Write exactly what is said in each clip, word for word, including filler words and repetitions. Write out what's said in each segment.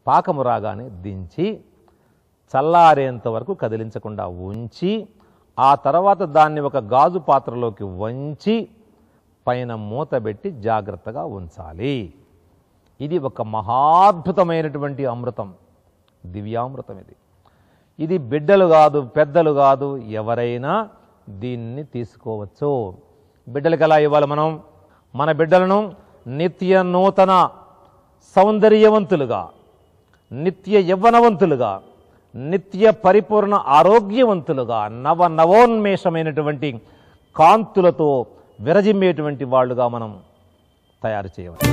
పాకము రాగానే దించి చల్లారేంత వరకు కదిలించకుండా ఉంచి ఆ తర్వాత దాన్ని ఒక గాజు పాత్రలోకి వంచి పైన మూత పెట్టి జాగ్రత్తగా ఉంచాలి. ఇది ఒక మహాద్భుతమైనటువంటి అమృతం, దివ్యామృతం. ఇది ఇది బిడ్డలు కాదు, పెద్దలు కాదు, ఎవరైనా దీన్ని తీసుకోవచ్చు. బిడ్డలకి ఎలా ఇవ్వాలి? మనం మన బిడ్డలను నిత్య నూతన సౌందర్యవంతులుగా, నిత్య యవ్వనవంతులుగా, నిత్య పరిపూర్ణ ఆరోగ్యవంతులుగా, నవ నవోన్మేషమైనటువంటి కాంతులతో విరజిమ్మేటువంటి వాళ్ళుగా మనం తయారు చేయవచ్చు.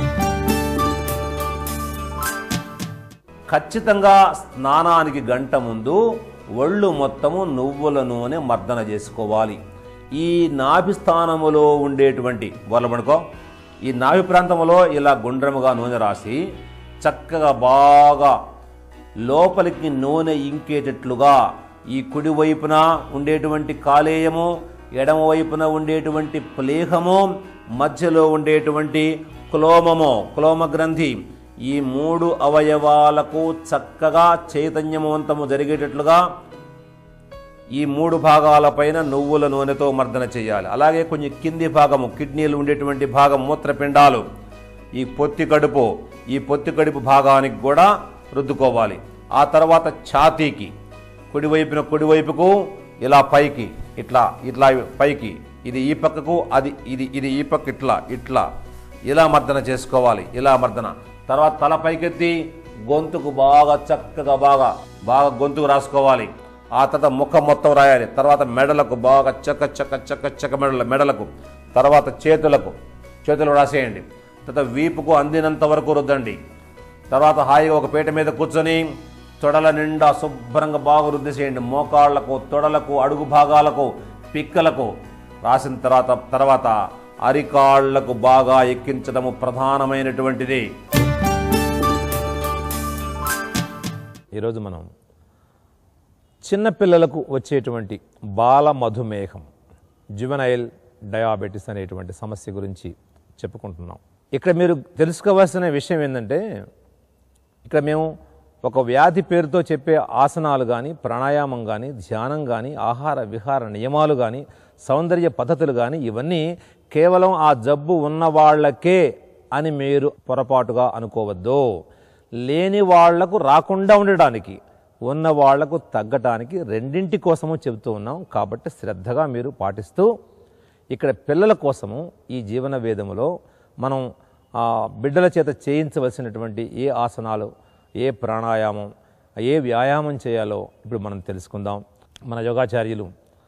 ఖచ్చితంగా స్నానానికి గంట ముందు ఒళ్ళు మొత్తము నువ్వుల నూనె మర్దన చేసుకోవాలి. ఈ నాభి స్థానములో ఉండేటువంటి వాళ్ళమనుకో, ఈ నాభి ప్రాంతంలో ఇలా గుండ్రముగా నూనె రాసి చక్కగా బాగా లోపలికి నూనె ఇంకేటట్లుగా ఈ కుడి వైపున ఉండేటువంటి కాలేయము, ఎడమ వైపున ఉండేటువంటి ప్లేహము, మధ్యలో ఉండేటువంటి క్లోమము, క్లోమ గ్రంథి, ఈ మూడు అవయవాలకు చక్కగా చైతన్యవంతము జరిగేటట్లుగా ఈ మూడు భాగాలపైన నువ్వుల నూనెతో మర్దన చేయాలి. అలాగే కొంచెం కింది భాగము, కిడ్నీలు ఉండేటువంటి భాగం, మూత్రపిండాలు, ఈ పొత్తి కడుపు, ఈ పొత్తి కడుపు భాగానికి కూడా రుద్దుకోవాలి. ఆ తర్వాత ఛాతీకి కుడివైపున కుడివైపుకు ఇలా పైకి ఇట్లా ఇట్లా పైకి, ఇది ఈ పక్కకు, అది ఇది ఇది ఈ పక్క, ఇట్లా ఇట్లా ఇలా మర్దన చేసుకోవాలి. ఇలా మర్దన తర్వాత తల పైకెత్తి గొంతుకు బాగా చక్కగా బాగా బాగా గొంతుకు రాసుకోవాలి. ఆ తర్వాత ముఖం మొత్తం రాయాలి. తర్వాత మెడలకు బాగా చక్క చక్క చక్క చక్క మెడల మెడలకు, తర్వాత చేతులకు చేతులు రాసేయండి. తర్వాత వీపుకు అందినంత వరకు రుద్దండి. తర్వాత హాయిగా ఒక పీట మీద కూర్చొని తొడల నిండా శుభ్రంగా బాగా రుద్ది చేయండి. మోకాళ్లకు, తొడలకు, అడుగు భాగాలకు, పిక్కలకు రాసిన తర్వాత తర్వాత అరికాళ్లకు బాగా ఎక్కించడము ప్రధానమైనటువంటిది. ఈరోజు మనం చిన్నపిల్లలకు వచ్చేటువంటి బాల మధుమేహం, జువెనైల్ డయాబెటీస్ అనేటువంటి సమస్య గురించి చెప్పుకుంటున్నాం. ఇక్కడ మీరు తెలుసుకోవాల్సిన విషయం ఏంటంటే, ఇక్కడ మేము ఒక వ్యాధి పేరుతో చెప్పే ఆసనాలు కానీ, ప్రాణాయామం కానీ, ధ్యానం కానీ, ఆహార విహార నియమాలు కానీ, సౌందర్య పద్ధతులు కానీ, ఇవన్నీ కేవలం ఆ జబ్బు ఉన్న వాళ్ళకే అని మీరు పొరపాటుగా అనుకోవద్దు. లేని వాళ్లకు రాకుండా ఉండడానికి, ఉన్న వాళ్లకు తగ్గటానికి రెండింటి కోసము చెబుతూ ఉన్నాం. కాబట్టి శ్రద్ధగా మీరు పాటిస్తూ, ఇక్కడ పిల్లల కోసము ఈ జీవన వేదములో మనం బిడ్డల చేత చేయించవలసినటువంటి ఏ ఆసనాలు, ఏ ప్రాణాయామం, ఏ వ్యాయామం చేయాలో ఇప్పుడు మనం తెలుసుకుందాం. మన యోగాచార్యులు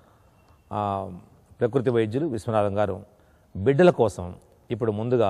ప్రకృతి వైద్యులు విశ్వనాథం గారు బిడ్డల కోసం ఇప్పుడు ముందుగా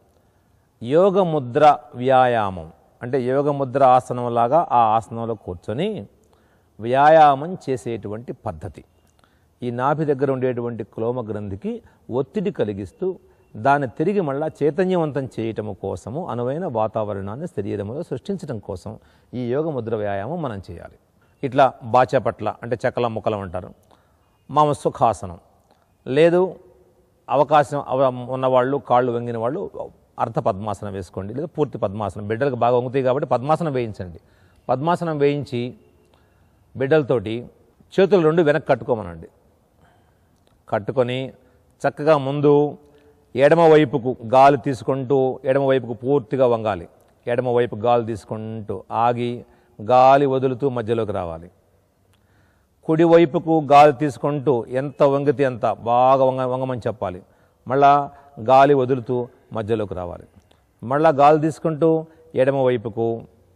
యోగముద్ర వ్యాయామం, అంటే యోగముద్ర ఆసనం లాగా ఆ ఆసనంలో కూర్చొని వ్యాయామం చేసేటువంటి పద్ధతి, ఈ నాభి దగ్గర ఉండేటువంటి క్లోమ గ్రంథికి ఒత్తిడి కలిగిస్తూ దాన్ని తిరిగి మళ్ళా చైతన్యవంతం చేయటం కోసము అనువైన వాతావరణాన్ని శరీరంలో సృష్టించడం కోసం ఈ యోగముద్ర వ్యాయామం మనం చేయాలి. ఇట్లా బాచపట్ల అంటే చక్కల ముక్కలం అంటారు, మామ సుఖాసనం, లేదు అవకాశం ఉన్నవాళ్ళు కాళ్ళు వంగిన వాళ్ళు అర్ధ పద్మాసనం వేసుకోండి, లేదా పూర్తి పద్మాసనం. బిడ్డలకు బాగా వంగుతాయి కాబట్టి పద్మాసనం వేయించండి. పద్మాసనం వేయించి బిడ్డలతోటి చేతులు రెండు వెనక్కి కట్టుకోమనండి. కట్టుకొని చక్కగా ముందు ఎడమ వైపుకు గాలి తీసుకుంటూ ఎడమ వైపుకు పూర్తిగా వంగాలి. ఎడమ వైపు గాలి తీసుకుంటూ ఆగి గాలి వదులుతూ మధ్యలోకి రావాలి. కుడివైపుకు గాలి తీసుకుంటూ ఎంత వంగితే అంత బాగా వంగ వంగమని చెప్పాలి. మళ్ళా గాలి వదులుతూ మధ్యలోకి రావాలి. మళ్ళా గాలి తీసుకుంటూ ఎడమ వైపుకు,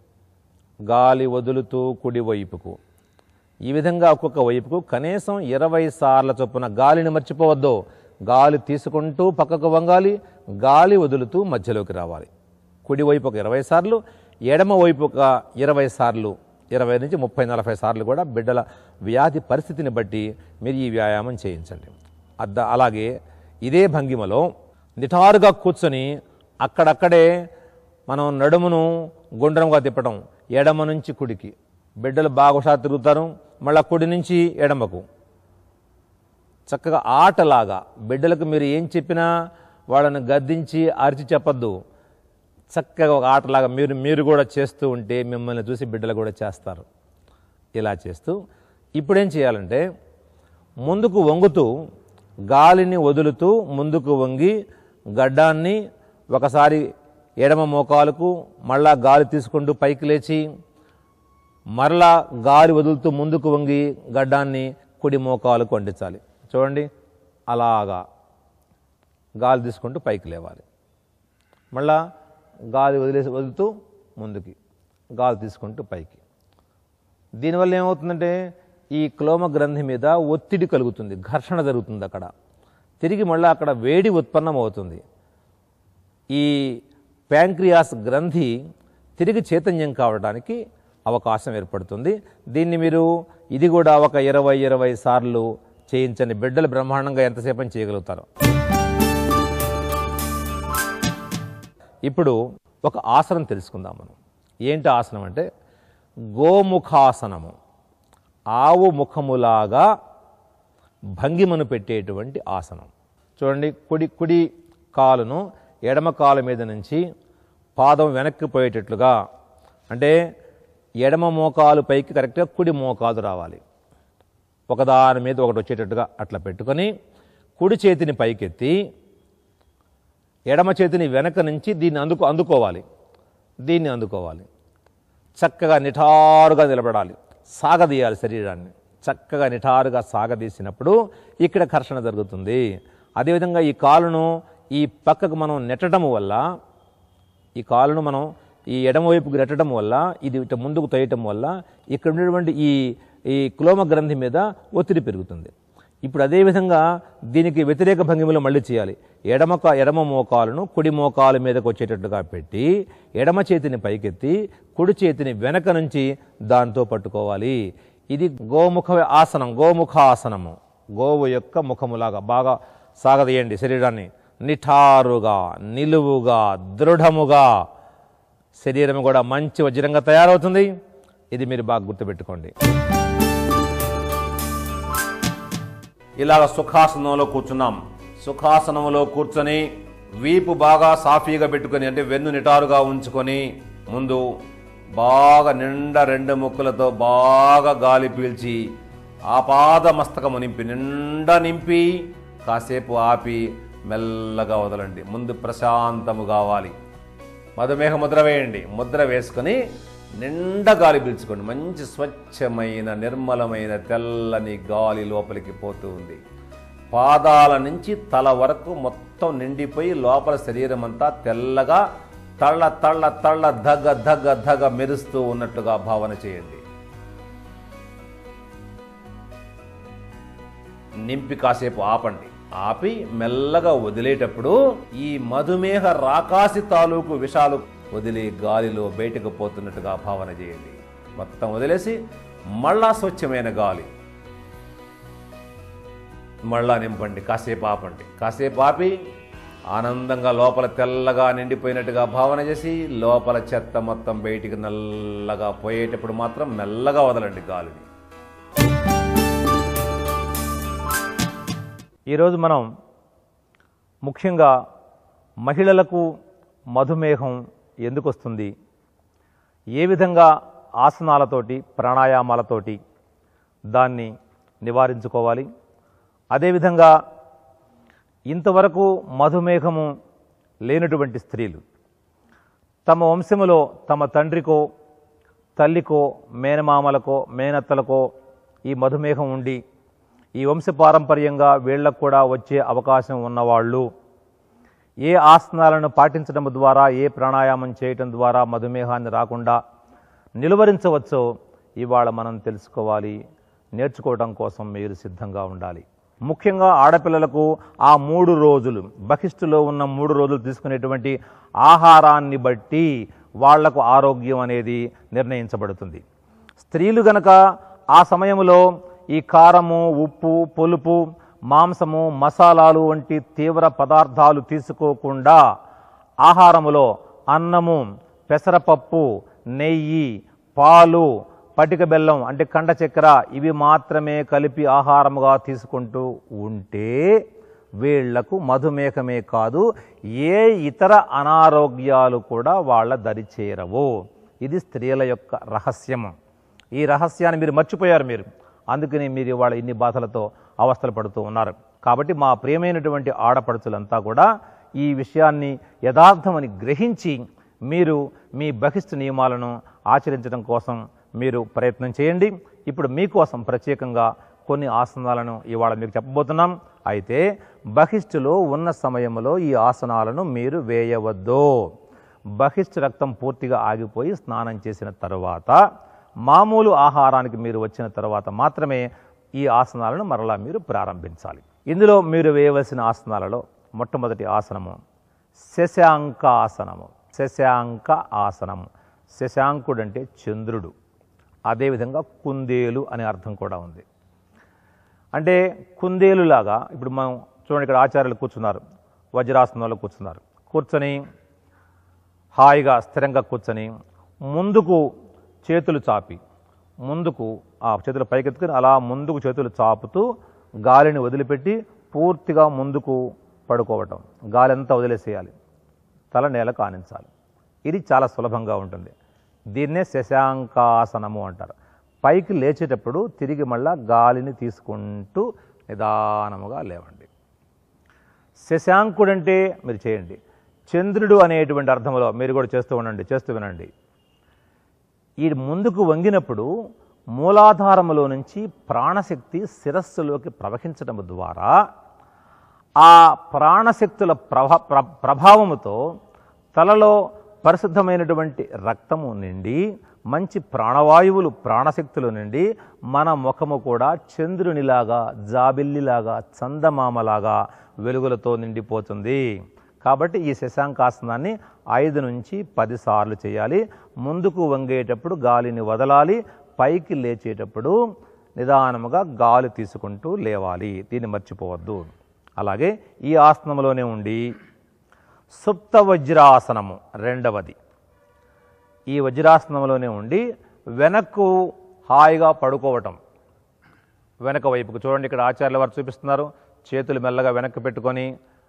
గాలి వదులుతూ కుడివైపుకు, ఈ విధంగా ఒక్కొక్క వైపుకు కనీసం ఇరవై సార్ల చొప్పున. గాలిని మర్చిపోవద్దు. గాలి తీసుకుంటూ పక్కకు వంగాలి, గాలి వదులుతూ మధ్యలోకి రావాలి. కుడివైపు ఒక ఇరవై సార్లు, ఎడమ వైపు ఒక ఇరవై సార్లు, ఇరవై నుంచి ముప్పై నలభై సార్లు కూడా బిడ్డల వ్యాధి పరిస్థితిని బట్టి మీరు ఈ వ్యాయామం చేయించండి. అద్ద అలాగే ఇదే భంగిమలో నిటారుగా కూర్చొని అక్కడక్కడే మనం నడుమును గుండ్రంగా తిప్పడం, ఎడమ నుంచి కుడికి. బిడ్డలు బాగా హుషారు తిరుగుతారు, మళ్ళీ కుడి నుంచి ఎడమకు. చక్కగా ఆటలాగా బిడ్డలకు మీరు ఏం చెప్పినా వాళ్ళని గద్దించి అరిచి చెప్పద్దు. చక్కగా ఒక ఆటలాగా మీరు మీరు కూడా చేస్తూ ఉంటే మిమ్మల్ని చూసి బిడ్డలు కూడా చేస్తారు. ఇలా చేస్తూ ఇప్పుడేం చేయాలంటే ముందుకు వంగుతూ గాలిని వదులుతూ ముందుకు వంగి గడ్డాన్ని ఒకసారి ఎడమ మోకాలకు మళ్ళా గాలి తీసుకుంటూ పైకి లేచి మరలా గాలి వదులుతూ ముందుకు వంగి గడ్డాన్ని కుడి మోకాలకు అంటించాలి. చూడండి, అలాగా గాలి తీసుకుంటూ పైకి లేవాలి. మళ్ళా గాలి వదిలేసి వదులుతూ ముందుకి గాలి తీసుకుంటూ పైకి. దీనివల్ల ఏమవుతుందంటే ఈ క్లోమ గ్రంథి మీద ఒత్తిడి కలుగుతుంది, ఘర్షణ జరుగుతుంది. అక్కడ తిరిగి మళ్ళీ అక్కడ వేడి ఉత్పన్నం అవుతుంది. ఈ ప్యాంక్రియాస్ గ్రంథి తిరిగి చైతన్యం కావడానికి అవకాశం ఏర్పడుతుంది. దీన్ని మీరు ఇది కూడా ఒక ఇరవై ఇరవై సార్లు చేయించని బిడ్డలు బ్రహ్మాండంగా ఎంతసేపు చేయగలుగుతారు. ఇప్పుడు ఒక ఆసనం తెలుసుకుందాం మనం. ఏంటి ఆసనం అంటే గోముఖాసనము. ఆవు ముఖములాగా భంగిమను పెట్టేటువంటి ఆసనం. చూడండి, కుడి కుడి కాలును ఎడమ కాలు మీద నుంచి పాదం వెనక్కి పోయేటట్లుగా, అంటే ఎడమ మోకాలు పైకి కరెక్ట్గా కుడి మోకాలు రావాలి. ఒకదాని మీద ఒకటి వచ్చేటట్టుగా అట్లా పెట్టుకొని కుడి చేతిని పైకెత్తి ఎడమ చేతిని వెనక నుంచి దీన్ని అందుకు అందుకోవాలి దీన్ని అందుకోవాలి చక్కగా నిఠారుగా నిలబడాలి. సాగదీయాలి శరీరాన్ని. చక్కగా నిఠారుగా సాగదీసినప్పుడు ఇక్కడ ఘర్షణ జరుగుతుంది. అదేవిధంగా ఈ కాలును ఈ పక్కకు మనం నెట్టడం వల్ల, ఈ కాలును మనం ఈ ఎడమవైపుకు నెట్టడం వల్ల, ఇది ఇటు ముందుకు తోయటం వల్ల ఇక్కడ ఉన్నటువంటి ఈ ఈ క్లోమ గ్రంథి మీద ఒత్తిడి పెరుగుతుంది. ఇప్పుడు అదేవిధంగా దీనికి వ్యతిరేక భంగిమలో మళ్ళీ చేయాలి. ఎడమ ఎడమ మోకాలను కుడి మోకాల మీదకు వచ్చేటట్టుగా పెట్టి ఎడమ చేతిని పైకెత్తి కుడి చేతిని వెనక నుంచి దాంతో పట్టుకోవాలి. ఇది గోముఖ ఆసనం, గోముఖ ఆసనము. గోవు యొక్క ముఖములాగా బాగా సాగదీయండి శరీరాన్ని. నిఠారుగా, నిలువుగా, దృఢముగా శరీరం కూడా మంచి వజ్రంగా తయారవుతుంది. ఇది మీరు బాగా గుర్తుపెట్టుకోండి. ఇలాగ సుఖాసనంలో కూర్చున్నాం. సుఖాసనంలో కూర్చొని వీపు బాగా సాఫీగా పెట్టుకొని, అంటే వెన్ను నిటారుగా ఉంచుకొని ముందు బాగా నిండా రెండు ముక్కులతో బాగా గాలి పీల్చి ఆపాద మస్తకము నింపి నిండా నింపి కాసేపు ఆపి మెల్లగా వదలండి. ముందు ప్రశాంతము కావాలి. మధుమేహ ముద్ర వేయండి. ముద్ర వేసుకొని నిండా గాలి పీల్చుకోండి. మంచి స్వచ్ఛమైన నిర్మలమైన తెల్లని గాలి లోపలికి పోతూ ఉంది. పాదాల నుంచి తల వరకు మొత్తం నిండిపోయి లోపల శరీరం అంతా తెల్లగా తళ్ళ తళ్ళ తళ్ళ దగ్గ దగ్గ దగ్గ మెరుస్తూ ఉన్నట్టుగా భావన చేయండి. నింపి కాసేపు ఆపండి. ఆపి మెల్లగా వదిలేటప్పుడు ఈ మధుమేహ రాకాసి తాలూకు విషాలు వదిలి గాలిలో బయటకు పోతున్నట్టుగా భావన చేయండి. మొత్తం వదిలేసి మళ్ళా స్వచ్ఛమైన గాలి మళ్ళా నింపండి. కాసేపు ఆపండి. కాసేపు ఆపి ఆనందంగా లోపల తెల్లగా నిండిపోయినట్టుగా భావన చేసి లోపల చెత్త మొత్తం బయటికి నల్లగా పోయేటప్పుడు మాత్రం మెల్లగా వదలండి గాలిని. ఈరోజు మనం ముఖ్యంగా మహిళలకు మధుమేహం ఎందుకు వస్తుంది, ఏ విధంగా ఆసనాలతోటి ప్రాణాయామాలతోటి దాన్ని నివారించుకోవాలి, అదేవిధంగా ఇంతవరకు మధుమేహము లేనటువంటి స్త్రీలు తమ వంశములో తమ తండ్రికో తల్లికో మేనమామలకో మేనత్తలకో ఈ మధుమేహం ఉండి ఈ వంశపారంపర్యంగా వీళ్ళకు కూడా వచ్చే అవకాశం ఉన్నవాళ్ళు ఏ ఆసనాలను పాటించడం ద్వారా, ఏ ప్రాణాయామం చేయటం ద్వారా మధుమేహాన్ని రాకుండా నిలువరించవచ్చో ఇవాళ మనం తెలుసుకోవాలి. నేర్చుకోవడం కోసం మీరు సిద్ధంగా ఉండాలి. ముఖ్యంగా ఆడపిల్లలకు ఆ మూడు రోజులు బహిష్టులో ఉన్న మూడు రోజులు తీసుకునేటువంటి ఆహారాన్ని బట్టి వాళ్లకు ఆరోగ్యం అనేది నిర్ణయించబడుతుంది. స్త్రీలు గనక ఆ సమయంలో ఈ కారము, ఉప్పు, పులుపు, మాంసము, మసాలాలు వంటి తీవ్ర పదార్థాలు తీసుకోకుండా ఆహారములో అన్నము, పెసరపప్పు, నెయ్యి, పాలు, పటిక బెల్లం అంటే కండ చక్కెర ఇవి మాత్రమే కలిపి ఆహారముగా తీసుకుంటూ ఉంటే వీళ్లకు మధుమేహమే కాదు ఏ ఇతర అనారోగ్యాలు కూడా వాళ్ళ దరి చేరవు. ఇది స్త్రీల యొక్క రహస్యము. ఈ రహస్యాన్ని మీరు మర్చిపోయారు. మీరు అందుకని మీరు వాళ్ళ ఇన్ని బాధలతో అవస్థలు పడుతూ ఉన్నారు. కాబట్టి మా ప్రియమైనటువంటి ఆడపడుచులంతా కూడా ఈ విషయాన్ని యథార్థమని గ్రహించి మీరు మీ బహిష్టు నియమాలను ఆచరించడం కోసం మీరు ప్రయత్నం చేయండి. ఇప్పుడు మీకోసం ప్రత్యేకంగా కొన్ని ఆసనాలను ఇవాళ మీకు చెప్పబోతున్నాం. అయితే బహిష్టులో ఉన్న సమయంలో ఈ ఆసనాలను మీరు వేయవద్దు. బహిష్టు రక్తం పూర్తిగా ఆగిపోయి స్నానం చేసిన తర్వాత మామూలు ఆహారానికి మీరు వచ్చిన తర్వాత మాత్రమే ఈ ఆసనాలను మరలా మీరు ప్రారంభించాలి. ఇందులో మీరు వేయవలసిన ఆసనాలలో మొట్టమొదటి ఆసనము శశాంక ఆసనము. శశాంక ఆసనము. శశాంకుడు అంటే చంద్రుడు. అదేవిధంగా కుందేలు అనే అర్థం కూడా ఉంది. అంటే కుందేలులాగా ఇప్పుడు మనం చూడండి, ఇక్కడ ఆచార్యులు కూర్చున్నారు, వజ్రాసనంలో కూర్చున్నారు. కూర్చొని హాయిగా స్థిరంగా కూర్చొని ముందుకు చేతులు చాపి ముందుకు ఆ చేతులు పైకెత్తుకుని అలా ముందుకు చేతులు చాపుతూ గాలిని వదిలిపెట్టి పూర్తిగా ముందుకు పడుకోవటం. గాలి అంతా వదిలేసేయాలి, తల నేల కానించాలి. ఇది చాలా సులభంగా ఉంటుంది. దీన్నే శశాంకాసనము అంటారు. పైకి లేచేటప్పుడు తిరిగి మళ్ళా గాలిని తీసుకుంటూ నిదానముగా లేవండి. శశాంకుడంటే మీరు చేయండి. చంద్రుడు అనేటువంటి అర్థంలో మీరు కూడా చేస్తూ ఉండండి, చేస్తూ వినండి. ఈ ముందుకు వంగినప్పుడు మూలాధారములో నుంచి ప్రాణశక్తి శిరస్సులోకి ప్రవహించడం ద్వారా ఆ ప్రాణశక్తుల ప్రభా ప్ర ప్రభావముతో తలలో పరిశుద్ధమైనటువంటి రక్తము నిండి మంచి ప్రాణవాయువులు ప్రాణశక్తులు నిండి మన ముఖము కూడా చంద్రునిలాగా జాబిల్లిలాగా చందమామలాగా వెలుగులతో నిండిపోతుంది. కాబట్టి ఈ శశాంకాసనాన్ని ఐదు నుంచి పది సార్లు చేయాలి. ముందుకు వంగేటప్పుడు గాలిని వదలాలి, పైకి లేచేటప్పుడు నిదానముగా గాలి తీసుకుంటూ లేవాలి. దీన్ని మర్చిపోవద్దు. అలాగే ఈ ఆసనంలోనే ఉండి సుప్త వజ్రాసనము రెండవది. ఈ వజ్రాసనంలోనే ఉండి వెనక్కు హాయిగా పడుకోవటం. వెనక వైపుకు చూడండి, ఇక్కడ ఆచార్యుల వారు చూపిస్తున్నారు. చేతులు మెల్లగా వెనక్కి పెట్టుకొని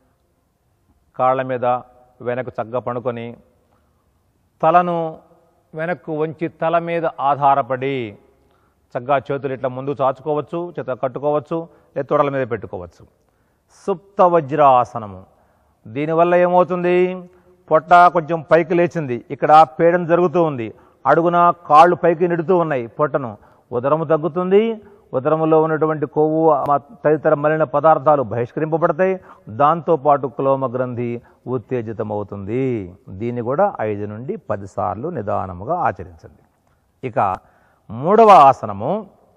కాళ్ళ మీద వెనక్కు చక్కగా పడుకొని తలను వెనక్కు వంచి తల మీద ఆధారపడి చక్కగా చేతులు ఇట్లా ముందు చాచుకోవచ్చు, చేత కట్టుకోవచ్చు, లేదా తొడల మీద పెట్టుకోవచ్చు. సుప్త వజ్రాసనము. దీనివల్ల ఏమవుతుంది? పొట్ట కొంచెం పైకి లేచింది, ఇక్కడ పీడన జరుగుతూ ఉంది, అడుగున కాళ్ళు పైకి నెడుతూ ఉన్నాయి పొట్టను. ఉదరము తగ్గుతుంది, ఉదరములో ఉన్నటువంటి కొవ్వు తదితర మలిన పదార్థాలు బహిష్కరింపబడతాయి. దాంతోపాటు క్లోమ గ్రంథి ఉత్తేజితమవుతుంది. దీన్ని కూడా ఐదు నుండి పది సార్లు నిదానముగా ఆచరించండి. ఇక మూడవ ఆసనము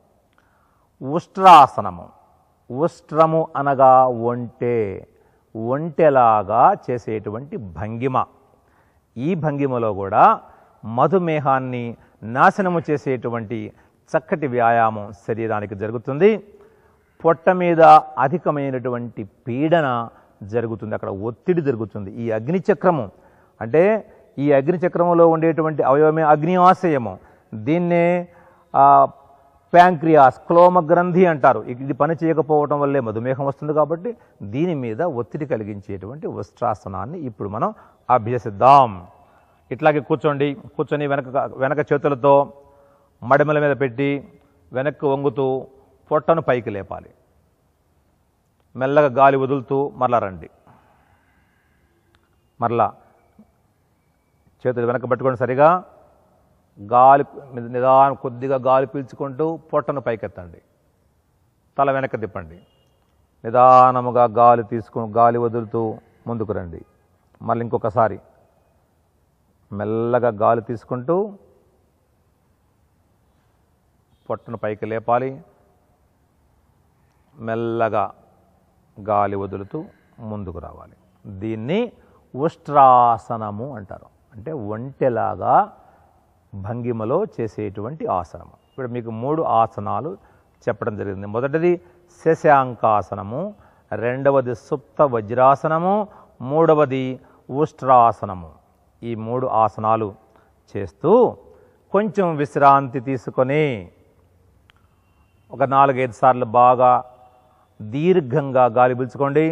ఉష్ట్రాసనము. ఉష్ట్రము అనగా ఒంటె, ఒంటెలాగా చేసేటువంటి భంగిమ. ఈ భంగిమలో కూడా మధుమేహాన్ని నాశనము చేసేటువంటి చక్కటి వ్యాయామం శరీరానికి జరుగుతుంది. పొట్ట మీద అధికమైనటువంటి పీడన జరుగుతుంది, అక్కడ ఒత్తిడి జరుగుతుంది. ఈ అగ్నిచక్రము అంటే ఈ అగ్నిచక్రములో ఉండేటువంటి అవయవమే అగ్నియాశయము. దీన్నే ప్యాంక్రియాస్, క్లోమ గ్రంథి అంటారు. ఇది పని చేయకపోవటం వల్లే మధుమేహం వస్తుంది. కాబట్టి దీని మీద ఒత్తిడి కలిగించేటువంటి ఉష్ట్రాసనాన్ని ఇప్పుడు మనం అభ్యసిద్దాం. ఇట్లాగే కూర్చోండి. కూర్చొని వెనక వెనక చేతులతో మడిమల మీద పెట్టి వెనక్కి వంగుతూ పొట్టను పైకి లేపాలి. మెల్లగా గాలి వదులుతూ మరలా రండి. మరలా చేతులు వెనక పట్టుకొని సరిగా గాలి నిదానం కొద్దిగా గాలి పీల్చుకుంటూ పొట్టను పైకెత్తండి. తల వెనక్కి తిప్పండి. నిదానముగా గాలి తీసుకు గాలి వదులుతూ ముందుకు రండి. మళ్ళీ ఇంకొకసారి మెల్లగా గాలి తీసుకుంటూ పొట్టను పైకి లేపాలి. మెల్లగా గాలి వదులుతూ ముందుకు రావాలి. దీన్ని ఉష్ట్రాసనము అంటారు. అంటే ఒంటెలాగా భంగిమలో చేసేటువంటి ఆసనము. ఇప్పుడు మీకు మూడు ఆసనాలు చెప్పడం జరిగింది. మొదటిది శశాంకాసనము, రెండవది సుప్త వజ్రాసనము, మూడవది ఉష్ట్రాసనము. ఈ మూడు ఆసనాలు చేస్తూ కొంచెం విశ్రాంతి తీసుకొని ఒక నాలుగైదు సార్లు బాగా దీర్ఘంగా గాలి పీల్చుకోండి.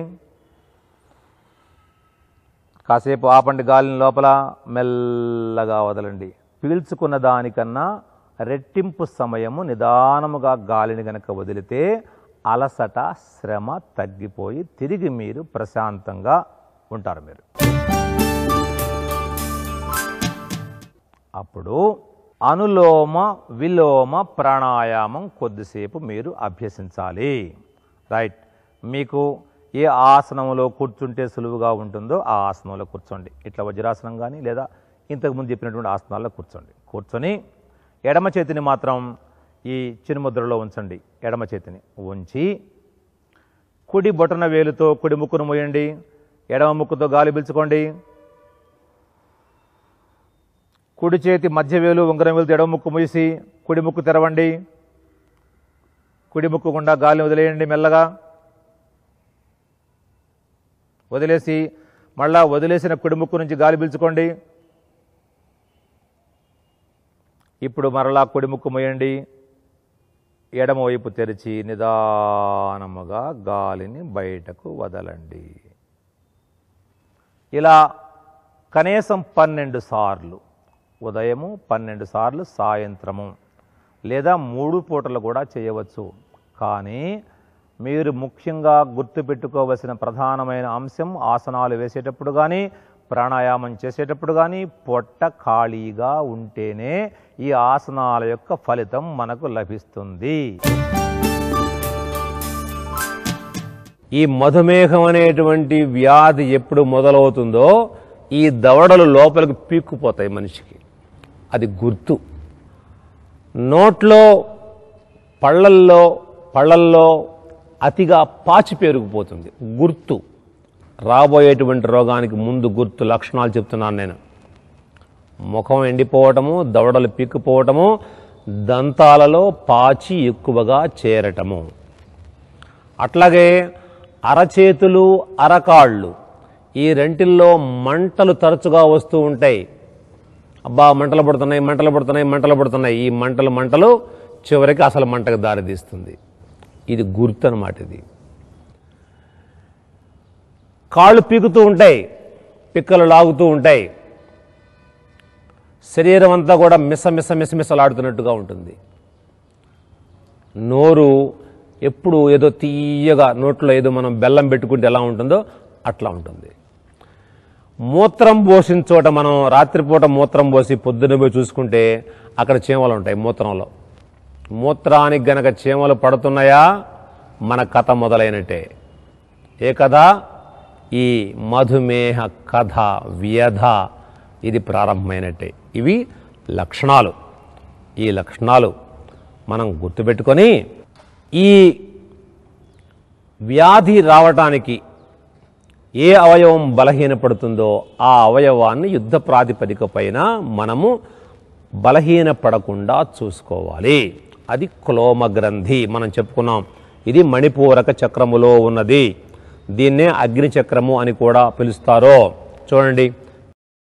కాసేపు ఆపండి, గాలిని లోపల మెల్లగా వదలండి. పీల్చుకున్న దానికన్నా రెట్టింపు సమయము నిదానముగా గాలిని గనక వదిలితే అలసట, శ్రమ తగ్గిపోయి తిరిగి మీరు ప్రశాంతంగా ఉంటారు. మీరు అప్పుడు అనులోమ విలోమ ప్రాణాయామం కొద్దిసేపు మీరు అభ్యసించాలి. రైట్. మీకు ఏ ఆసనంలో కూర్చుంటే సులువుగా ఉంటుందో ఆ ఆసనంలో కూర్చోండి. ఇట్లా వజ్రాసనం కానీ లేదా ఇంతకుముందు చెప్పినటువంటి ఆసనాల్లో కూర్చోండి. కూర్చొని ఎడమ చేతిని మాత్రం ఈ చిరుముద్రలో ఉంచండి. ఎడమ చేతిని ఉంచి కుడి బొటన వేలుతో కుడి ముక్కును మూయండి. ఎడమ ముక్కుతో గాలి పీల్చుకోండి. కుడి చేతి మధ్య వేలు ఉంగరం వేలుతో ఎడమ ముక్కు మూసి కుడి ముక్కు తెరవండి. కుడి ముక్కు గుండా గాలిని వదిలేయండి. మెల్లగా వదిలేసి మళ్ళా వదిలేసిన కుడి ముక్కు నుంచి గాలి పీల్చుకోండి. ఇప్పుడు మరలా కుడి ముక్కు మూయండి. ఎడమవైపు తెరిచి నిదానముగా గాలిని బయటకు వదలండి. ఇలా కనీసం పన్నెండు సార్లు, ఉదయము పన్నెండు సార్లు, సాయంత్రము లేదా మూడు పూటలు కూడా చేయవచ్చు. కానీ మీరు ముఖ్యంగా గుర్తుపెట్టుకోవలసిన ప్రధానమైన అంశం ఆసనాలు వేసేటప్పుడు కానీ ప్రాణాయామం చేసేటప్పుడు కానీ పొట్ట ఖాళీగా ఉంటేనే ఈ ఆసనాల యొక్క ఫలితం మనకు లభిస్తుంది. ఈ మధుమేహం అనేటువంటి వ్యాధి ఎప్పుడు మొదలవుతుందో ఈ దవడలు లోపలికి పీక్కుపోతాయి మనిషికి. అది గుర్తు. నోట్లో పళ్ళల్లో పళ్ళల్లో అతిగా పాచి పెరిగిపోతుంది. గుర్తు. రాబోయేటువంటి రోగానికి ముందు గుర్తు లక్షణాలు చెప్తున్నాను నేను. ముఖం ఎండిపోవటము, దవడలు పీక్కుపోవటము, దంతాలలో పాచి ఎక్కువగా చేరటము. అట్లాగే అరచేతులు, అరకాళ్ళు ఈ రెంటిల్లో మంటలు తరచుగా వస్తూ ఉంటాయి. అబ్బా మంటలు పడుతున్నాయి, మంటలు పడుతున్నాయి, మంటలు పడుతున్నాయి. ఈ మంటలు మంటలు చివరికి అసలు మంటకు దారితీస్తుంది. ఇది గుర్తు అన్నమాట. ఇది కాళ్ళు పీకుతూ ఉంటాయి, పిక్కలు లాగుతూ ఉంటాయి, శరీరం అంతా కూడా మిస మిస మిస మిసలాడుతున్నట్టుగా ఉంటుంది. నోరు ఎప్పుడు ఏదో తీయగా, నోట్లో ఏదో మనం బెల్లం పెట్టుకుంటే ఎలా ఉంటుందో అట్లా ఉంటుంది. మూత్రం పోసిన చోట మనం రాత్రిపూట మూత్రం పోసి పొద్దున్న పోయి చూసుకుంటే అక్కడ చీమలు ఉంటాయి మూత్రంలో. మూత్రానికి గనక చీమలు పడుతున్నాయా మన కథ మొదలైనట్టే. ఏ కథ? ఈ మధుమేహ కథ, వ్యధ ఇది ప్రారంభమైనట్టే. ఇవి లక్షణాలు. ఈ లక్షణాలు మనం గుర్తుపెట్టుకొని ఈ వ్యాధి రావటానికి ఏ అవయవం బలహీనపడుతుందో ఆ అవయవాన్ని యుద్ధ ప్రాతిపదిక పైన మనము బలహీనపడకుండా చూసుకోవాలి. అది క్లోమ గ్రంథి మనం చెప్పుకున్నాం. ఇది మణిపూరక చక్రములో ఉన్నది. దీన్నే అగ్ని చక్రము అని కూడా పిలుస్తారో. చూడండి,